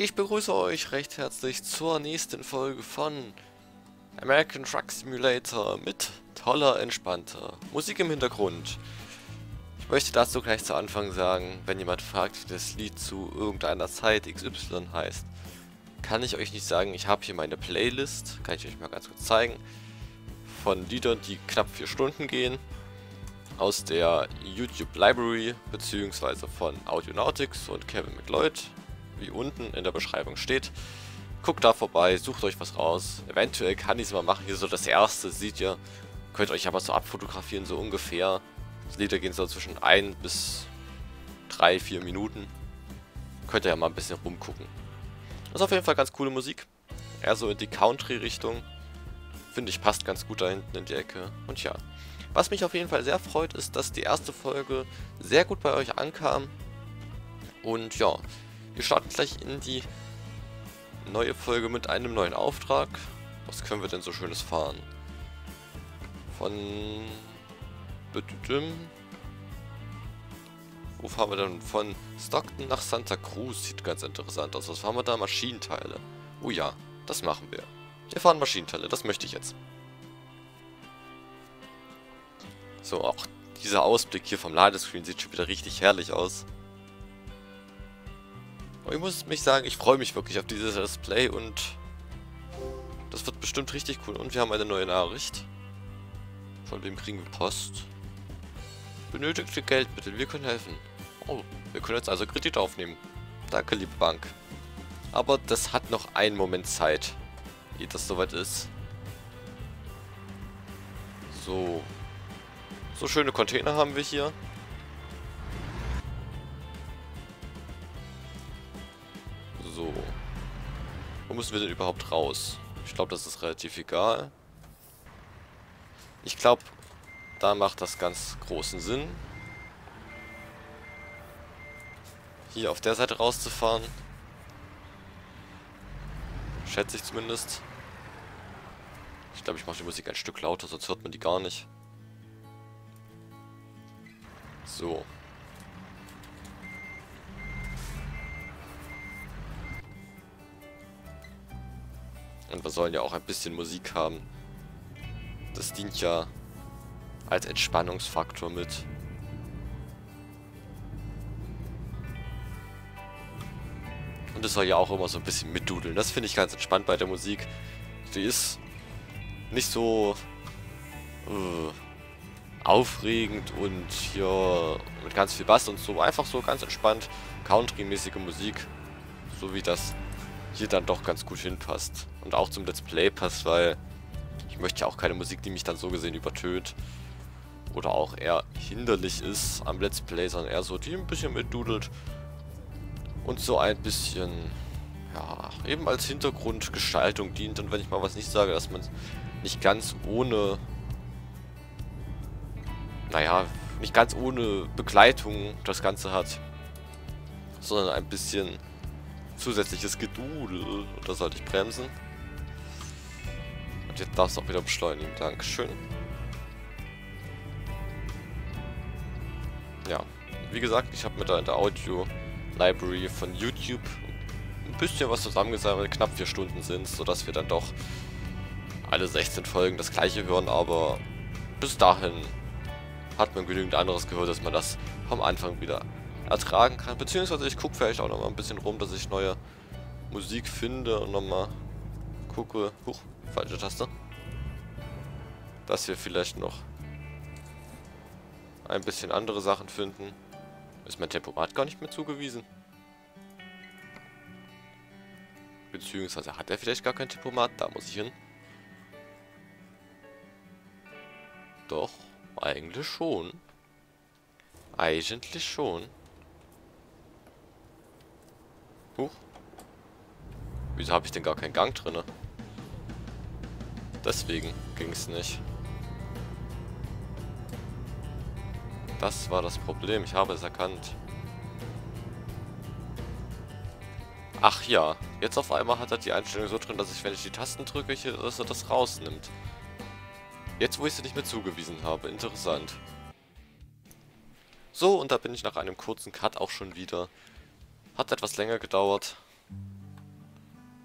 Ich begrüße euch recht herzlich zur nächsten Folge von American Truck Simulator mit toller, entspannter Musik im Hintergrund. Ich möchte dazu gleich zu Anfang sagen, wenn jemand fragt, wie das Lied zu irgendeiner Zeit XY heißt, kann ich euch nicht sagen. Ich habe hier meine Playlist, kann ich euch mal ganz kurz zeigen, von Liedern, die knapp 4 Stunden gehen, aus der YouTube Library, beziehungsweise von Audionautics und Kevin MacLeod, wie unten in der Beschreibung steht. Guckt da vorbei, sucht euch was raus. Eventuell kann ich es mal machen. Hier so das erste, seht ihr. Könnt euch aber so abfotografieren, so ungefähr. Die Lieder gehen so zwischen 1 bis 3-4 Minuten. Könnt ihr ja mal ein bisschen rumgucken. Das ist auf jeden Fall ganz coole Musik. Eher so in die Country-Richtung. Finde ich, passt ganz gut da hinten in die Ecke. Und ja. Was mich auf jeden Fall sehr freut, ist, dass die erste Folge sehr gut bei euch ankam. Und ja, wir starten gleich in die neue Folge mit einem neuen Auftrag. Was können wir denn so Schönes fahren? Von... Wo fahren wir denn? Von Stockton nach Santa Cruz. Sieht ganz interessant aus. Was fahren wir da? Maschinenteile. Oh ja, das machen wir. Wir fahren Maschinenteile, das möchte ich jetzt. So, auch dieser Ausblick hier vom Ladescreen sieht schon wieder richtig herrlich aus. Aber ich muss mich sagen, ich freue mich wirklich auf dieses Display und das wird bestimmt richtig cool. Und wir haben eine neue Nachricht. Von wem kriegen wir Post? Benötigte Geldmittel, wir können helfen. Oh, wir können jetzt also Kredit aufnehmen. Danke, liebe Bank. Aber das hat noch einen Moment Zeit, ehe das soweit ist. So. So schöne Container haben wir hier. So. Wo müssen wir denn überhaupt raus? Ich glaube, das ist relativ egal. Ich glaube, da macht das ganz großen Sinn, hier auf der Seite rauszufahren. Schätze ich zumindest. Ich glaube, ich mache die Musik ein Stück lauter, sonst hört man die gar nicht. So. Und wir sollen ja auch ein bisschen Musik haben. Das dient ja als Entspannungsfaktor mit. Und es soll ja auch immer so ein bisschen mitdudeln. Das finde ich ganz entspannt bei der Musik. Die ist nicht so aufregend und hier mit ganz viel Bass und so. Einfach so ganz entspannt Country-mäßige Musik. So wie das hier dann doch ganz gut hinpasst. Und auch zum Let's Play passt, weil ich möchte ja auch keine Musik, die mich dann so gesehen übertönt. Oder auch eher hinderlich ist am Let's Play, sondern eher so, die ein bisschen mitdudelt. Und so ein bisschen, ja, eben als Hintergrundgestaltung dient. Und wenn ich mal was nicht sage, dass man nicht ganz ohne, naja, nicht ganz ohne Begleitung das Ganze hat, sondern ein bisschen zusätzliches Gedudel. Und da sollte ich bremsen. Und jetzt darfst du auch wieder beschleunigen. Dankeschön. Ja, wie gesagt, ich habe mir da in der Audio Library von YouTube ein bisschen was zusammengesammelt. Knapp 4 Stunden sind es, sodass wir dann doch alle 16 Folgen das gleiche hören. Aber bis dahin hat man genügend anderes gehört, dass man das vom Anfang wieder ertragen kann. Beziehungsweise ich gucke vielleicht auch noch mal ein bisschen rum, dass ich neue Musik finde und nochmal gucke. Huch, falsche Taste. Dass wir vielleicht noch ein bisschen andere Sachen finden. Ist mein Tempomat gar nicht mehr zugewiesen? Beziehungsweise hat er vielleicht gar kein Tempomat? Da muss ich hin. Doch, eigentlich schon. Eigentlich schon. Huch. Wieso habe ich denn gar keinen Gang drinne? Deswegen ging es nicht. Das war das Problem, ich habe es erkannt. Ach ja, jetzt auf einmal hat er die Einstellung so drin, dass ich, wenn ich die Tasten drücke, dass er das rausnimmt. Jetzt, wo ich sie nicht mehr zugewiesen habe, interessant. So, und da bin ich nach einem kurzen Cut auch schon wieder. Hat etwas länger gedauert.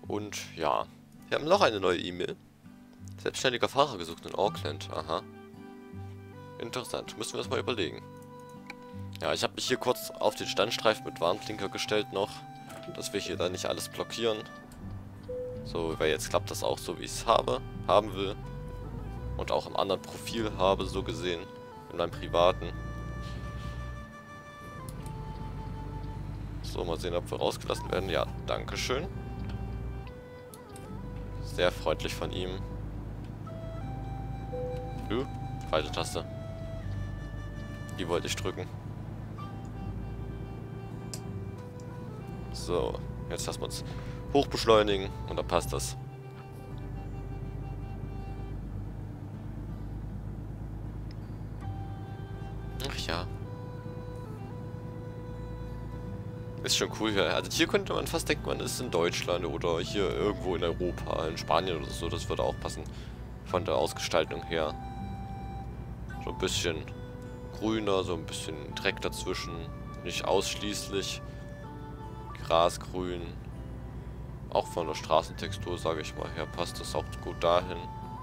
Und ja, wir haben noch eine neue E-Mail. Selbstständiger Fahrer gesucht in Auckland. Aha. Interessant. Müssen wir das mal überlegen. Ja, ich habe mich hier kurz auf den Standstreifen mit Warnblinker gestellt noch, dass wir hier dann nicht alles blockieren. So, weil jetzt klappt das auch so, wie ich es haben will. Und auch im anderen Profil habe, so gesehen. In meinem privaten. So, mal sehen, ob wir rausgelassen werden. Ja, dankeschön. Sehr freundlich von ihm. Falsche Taste. Die wollte ich drücken. So, jetzt lassen wir uns hochbeschleunigen und dann passt das. Ach ja. Ist schon cool hier. Also hier könnte man fast denken, man ist in Deutschland oder hier irgendwo in Europa, in Spanien oder so. Das würde auch passen von der Ausgestaltung her. So ein bisschen grüner, so ein bisschen Dreck dazwischen. Nicht ausschließlich grasgrün. Auch von der Straßentextur, sage ich mal, her passt das auch gut dahin.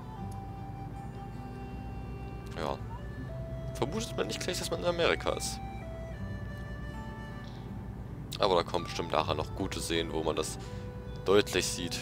Ja. Vermutet man nicht gleich, dass man in Amerika ist. Aber da kommen bestimmt nachher noch gute Szenen, wo man das deutlich sieht.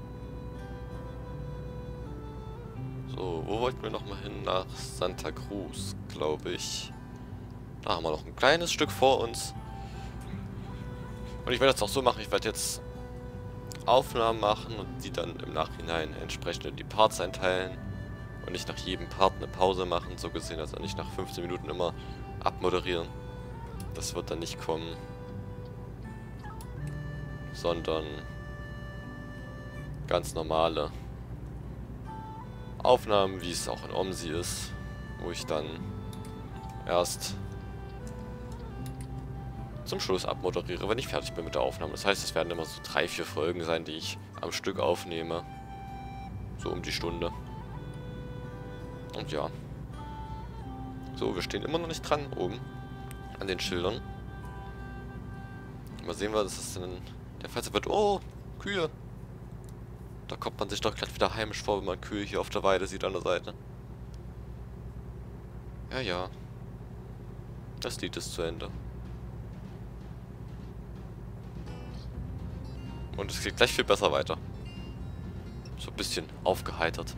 So, wo wollten wir nochmal hin? Nach Santa Cruz, glaube ich. Da haben wir noch ein kleines Stück vor uns. Und ich werde das auch so machen, ich werde jetzt Aufnahmen machen und die dann im Nachhinein entsprechend in die Parts einteilen. Und nicht nach jedem Part eine Pause machen, so gesehen, also nicht nach 15 Minuten immer abmoderieren. Das wird dann nicht kommen. Sondern ganz normale Aufnahmen, wie es auch in OMSI ist, wo ich dann erst zum Schluss abmoderiere, wenn ich fertig bin mit der Aufnahme. Das heißt, es werden immer so 3, 4 Folgen sein, die ich am Stück aufnehme. So um die Stunde. Und ja. So, wir stehen immer noch nicht dran, oben. An den Schildern. Mal sehen wir, dass es dann der Fall wird. Oh, Kühe. Da kommt man sich doch gleich wieder heimisch vor, wenn man Kühe hier auf der Weide sieht an der Seite. Ja, ja. Das Lied ist zu Ende. Und es geht gleich viel besser weiter. So ein bisschen aufgeheitert.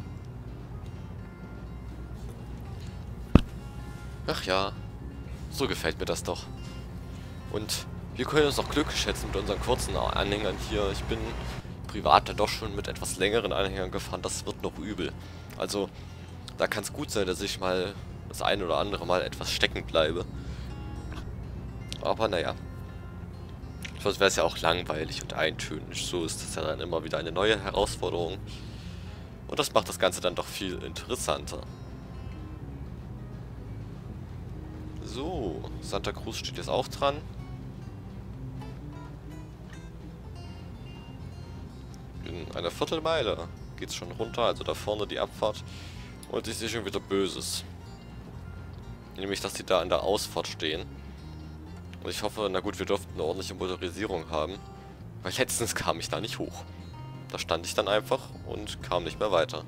Ach ja, so gefällt mir das doch. Und wir können uns auch glücklich schätzen mit unseren kurzen Anhängern hier. Ich bin privat dann doch schon mit etwas längeren Anhängern gefahren. Das wird noch übel. Also, da kann es gut sein, dass ich mal das ein oder andere Mal etwas stecken bleibe. Aber naja. Sonst wäre es ja auch langweilig und eintönig. So ist das ja dann immer wieder eine neue Herausforderung. Und das macht das Ganze dann doch viel interessanter. So, Santa Cruz steht jetzt auch dran. In einer Viertelmeile geht es schon runter, also da vorne die Abfahrt. Und ich sehe schon wieder Böses. Nämlich, dass die da an der Ausfahrt stehen. Und ich hoffe, na gut, wir dürften eine ordentliche Motorisierung haben. Weil letztens kam ich da nicht hoch. Da stand ich dann einfach und kam nicht mehr weiter.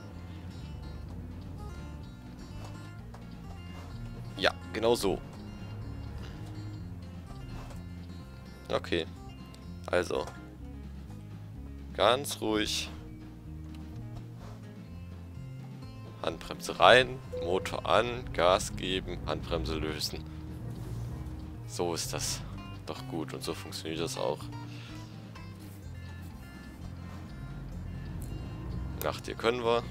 Ja, genau so. Okay. Also. Ganz ruhig. Handbremse rein, Motor an, Gas geben, Handbremse lösen. So ist das doch gut und so funktioniert das auch. Nach dir können wir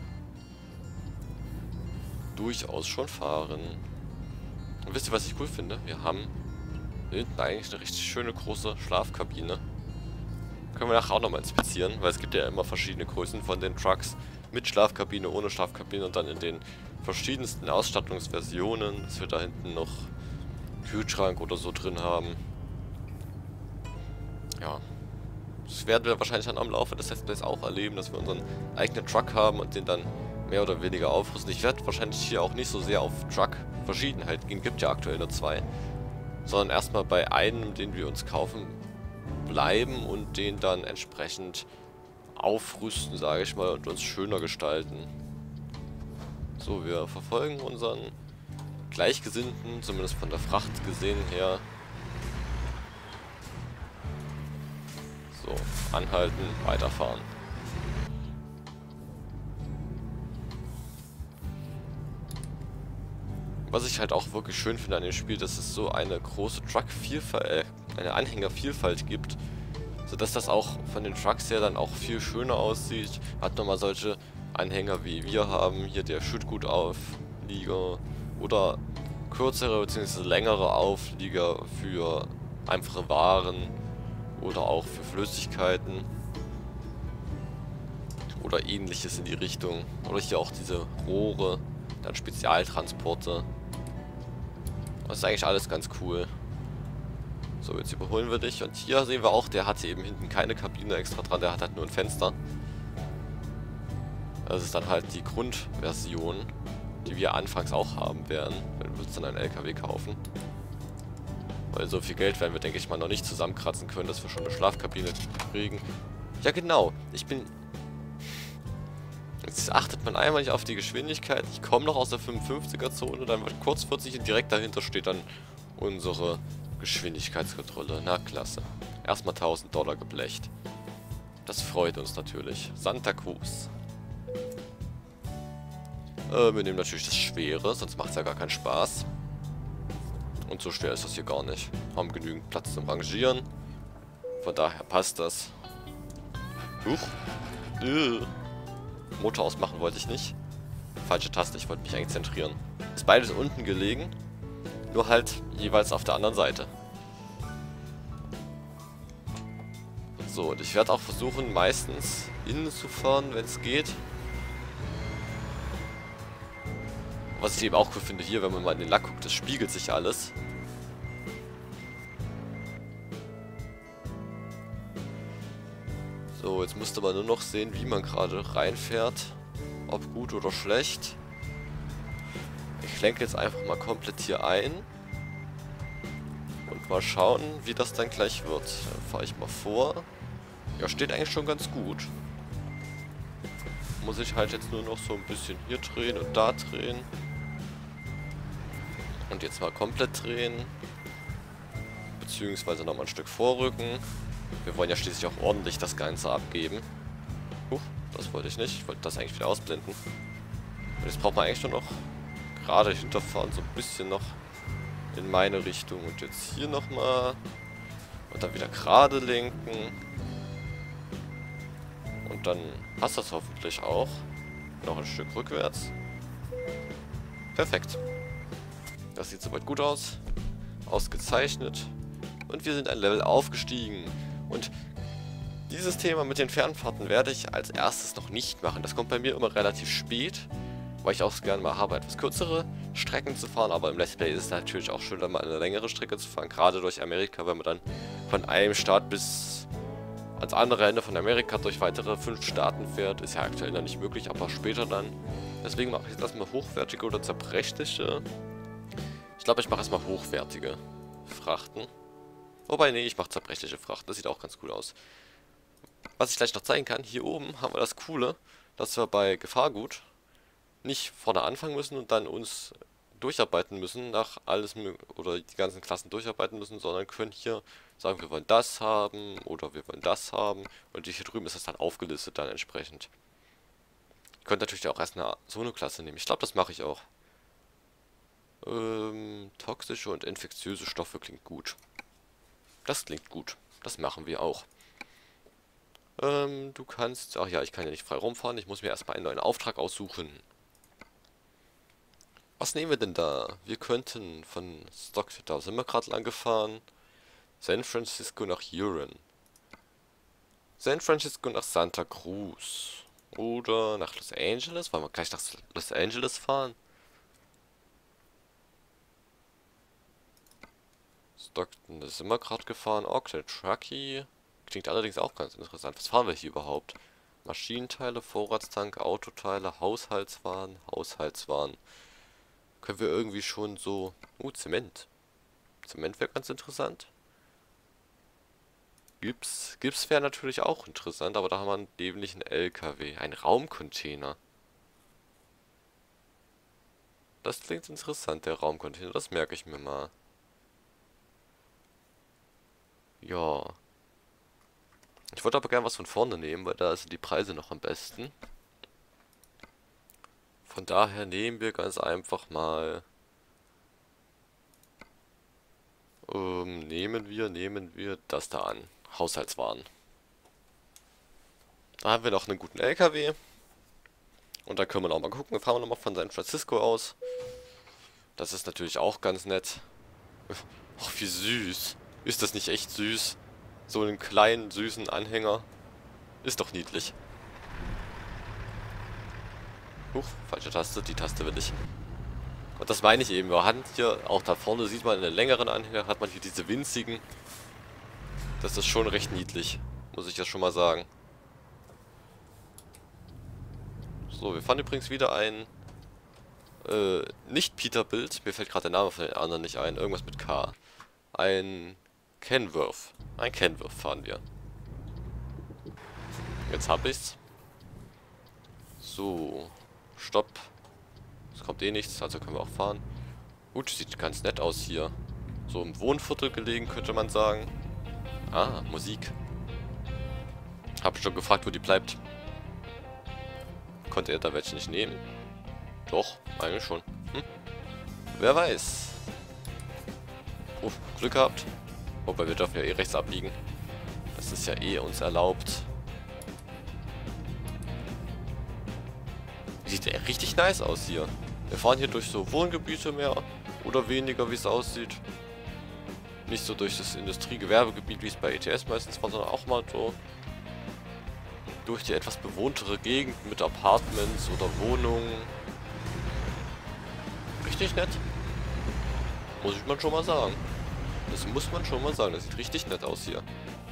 durchaus schon fahren. Und wisst ihr, was ich cool finde? Wir haben hinten eigentlich eine richtig schöne große Schlafkabine. Können wir nachher auch nochmal inspizieren, weil es gibt ja immer verschiedene Größen von den Trucks. Mit Schlafkabine, ohne Schlafkabine und dann in den verschiedensten Ausstattungsversionen, dass wir da hinten noch Kühlschrank oder so drin haben. Ja. Das werden wir wahrscheinlich dann am Laufe des Let's Plays auch erleben, dass wir unseren eigenen Truck haben und den dann mehr oder weniger aufrüsten. Ich werde wahrscheinlich hier auch nicht so sehr auf Truck-Verschiedenheit gehen, gibt ja aktuell nur 2. Sondern erstmal bei einem, den wir uns kaufen bleiben und den dann entsprechend aufrüsten, sage ich mal, und uns schöner gestalten. So, wir verfolgen unseren Gleichgesinnten, zumindest von der Fracht gesehen her. So, anhalten, weiterfahren. Was ich halt auch wirklich schön finde an dem Spiel, dass es so eine große Truck-Vielfalt, eine Anhängervielfalt gibt, sodass das auch von den Trucks her dann auch viel schöner aussieht. Hat man mal solche Anhänger wie wir haben, hier der Schüttgutauflieger oder kürzere bzw. längere Auflieger für einfache Waren oder auch für Flüssigkeiten oder ähnliches in die Richtung. Oder hier auch diese Rohre, dann Spezialtransporte. Das ist eigentlich alles ganz cool. So, jetzt überholen wir dich. Und hier sehen wir auch, der hatte eben hinten keine Kabine extra dran, der hat halt nur ein Fenster. Das ist dann halt die Grundversion, die wir anfangs auch haben werden, wenn wir uns dann einen LKW kaufen. Weil so viel Geld werden wir, denke ich mal, noch nicht zusammenkratzen können, dass wir schon eine Schlafkabine kriegen. Ja genau, Jetzt achtet man einmal nicht auf die Geschwindigkeit. Ich komme noch aus der 55er-Zone, dann wird kurz 40 und direkt dahinter steht dann unsere Geschwindigkeitskontrolle. Na klasse. Erstmal $1000 geblecht. Das freut uns natürlich. Santa Cruz. Wir nehmen natürlich das Schwere, sonst macht es ja gar keinen Spaß. Und so schwer ist das hier gar nicht. Haben genügend Platz zum Rangieren. Von daher passt das. Huch. Motor ausmachen wollte ich nicht. Falsche Taste, ich wollte mich eigentlich zentrieren. Ist beides unten gelegen. Nur halt jeweils auf der anderen Seite. So, und ich werde auch versuchen, meistens innen zu fahren, wenn es geht. Was ich eben auch cool finde hier, wenn man mal in den Lack guckt, das spiegelt sich alles. So, jetzt müsste man nur noch sehen, wie man gerade reinfährt. Ob gut oder schlecht. Ich lenke jetzt einfach mal komplett hier ein. Und mal schauen, wie das dann gleich wird. Dann fahre ich mal vor. Ja, steht eigentlich schon ganz gut. Muss ich halt jetzt nur noch so ein bisschen hier drehen und da drehen. Und jetzt mal komplett drehen. Beziehungsweise nochmal ein Stück vorrücken. Wir wollen ja schließlich auch ordentlich das Ganze abgeben. Das wollte ich nicht. Ich wollte das eigentlich wieder ausblenden. Und jetzt braucht man eigentlich nur noch gerade hinterfahren, so ein bisschen noch in meine Richtung. Und jetzt hier nochmal. Und dann wieder gerade lenken. Und dann passt das hoffentlich auch. Noch ein Stück rückwärts. Perfekt. Das sieht soweit gut aus. Ausgezeichnet. Und wir sind ein Level aufgestiegen. Und dieses Thema mit den Fernfahrten werde ich als erstes noch nicht machen. Das kommt bei mir immer relativ spät, weil ich auch gerne mal habe, etwas kürzere Strecken zu fahren. Aber im Let's Play ist es natürlich auch schön, mal eine längere Strecke zu fahren. Gerade durch Amerika, wenn man dann von einem Staat bis ans andere Ende von Amerika durch weitere 5 Staaten fährt. Ist ja aktuell noch nicht möglich, aber später dann. Deswegen mache ich jetzt erstmal hochwertige oder zerbrechliche. Ich glaube, ich mache erstmal hochwertige Frachten. Wobei, nee, ich mache zerbrechliche Frachten. Das sieht auch ganz cool aus. Was ich gleich noch zeigen kann, hier oben haben wir das Coole, dass wir bei Gefahrgut nicht vorne anfangen müssen und dann uns durcharbeiten müssen, nach alles oder die ganzen Klassen durcharbeiten müssen, sondern können hier sagen, wir wollen das haben oder wir wollen das haben und hier drüben ist das dann aufgelistet dann entsprechend. Ihr könnt natürlich auch erst so eine Klasse nehmen. Ich glaube, das mache ich auch. Toxische und infektiöse Stoffe klingt gut. Das klingt gut. Das machen wir auch. Du kannst... Ach ja, ich kann ja nicht frei rumfahren. Ich muss mir erstmal einen neuen Auftrag aussuchen. Was nehmen wir denn da? Wir könnten von Stock... Da sind wir gerade lang gefahren. San Francisco nach Huron. San Francisco nach Santa Cruz. Oder nach Los Angeles. Wollen wir gleich nach Los Angeles fahren? Stockton, das sind wir gerade gefahren. Oakland, Truckee. Klingt allerdings auch ganz interessant. Was fahren wir hier überhaupt? Maschinenteile, Vorratstank, Autoteile, Haushaltswaren, Haushaltswaren. Können wir irgendwie schon so... Zement. Zement wäre ganz interessant. Gips wäre natürlich auch interessant, aber da haben wir einen dämlichen LKW. Ein Raumcontainer. Das klingt interessant, der Raumcontainer. Das merke ich mir mal. Ja. Ich wollte aber gerne was von vorne nehmen, weil da sind die Preise noch am besten. Von daher nehmen wir ganz einfach mal... nehmen wir das da an. Haushaltswaren. Da haben wir noch einen guten LKW. Und da können wir noch mal gucken. Wir fahren noch mal von San Francisco aus. Das ist natürlich auch ganz nett. Ach, wie süß. Ist das nicht echt süß? So einen kleinen, süßen Anhänger. Ist doch niedlich. Huch, falsche Taste. Die Taste will ich. Und das meine ich eben. Wir haben hier, auch da vorne sieht man in den längeren Anhänger, hat man hier diese winzigen. Das ist schon recht niedlich. Muss ich ja schon mal sagen. So, wir fahren übrigens wieder ein nicht Peterbilt, mir fällt gerade der Name von den anderen nicht ein, irgendwas mit K. Ein Kenworth. Ein Kenworth fahren wir. Jetzt hab ich's. So, Stopp. Es kommt eh nichts, also können wir auch fahren. Gut, sieht ganz nett aus hier. So im Wohnviertel gelegen, könnte man sagen. Ah, Musik. Hab schon gefragt, wo die bleibt. Konnte er da welche nicht nehmen? Doch, eigentlich schon. Wer weiß. Oh, Glück gehabt. Wobei wir dürfen ja eh rechts abbiegen. Das ist ja eh uns erlaubt. Sieht ja richtig nice aus hier. Wir fahren hier durch so Wohngebiete mehr oder weniger, wie es aussieht. Nicht so durch das Industriegewerbegebiet, wie es bei ETS meistens war, sondern auch mal so durch die etwas bewohntere Gegend mit Apartments oder Wohnungen. Richtig nett. Muss man schon mal sagen. Das muss man schon mal sagen. Das sieht richtig nett aus hier.